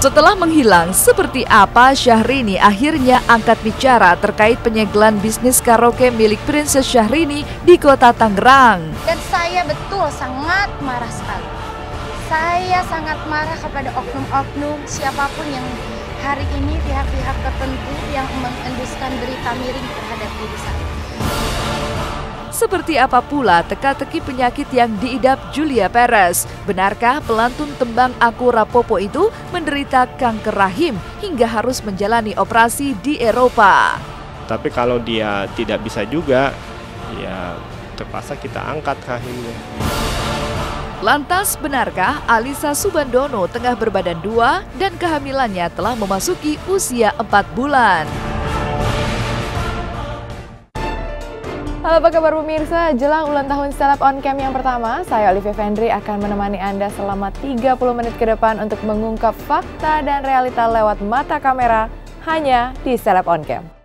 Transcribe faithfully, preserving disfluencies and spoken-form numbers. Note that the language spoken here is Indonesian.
Setelah menghilang, seperti apa Syahrini akhirnya angkat bicara terkait penyegelan bisnis karaoke milik Princess Syahrini di kota Tangerang. Dan saya betul sangat marah sekali. Saya sangat marah kepada oknum-oknum siapapun yang hari ini pihak-pihak tertentu yang mengenduskan berita miring terhadap diri saya. Seperti apa pula teka-teki penyakit yang diidap Julia Perez? Benarkah pelantun tembang Aku Rapopo itu menderita kanker rahim hingga harus menjalani operasi di Eropa? Tapi kalau dia tidak bisa juga, ya terpaksa kita angkat rahimnya. Lantas benarkah Alisa Subandono tengah berbadan dua dan kehamilannya telah memasuki usia empat bulan? Halo, apa kabar pemirsa? Jelang ulang tahun Seleb On Cam yang pertama, saya Olivia Vendri akan menemani Anda selama tiga puluh menit ke depan untuk mengungkap fakta dan realita lewat mata kamera hanya di Seleb On Cam.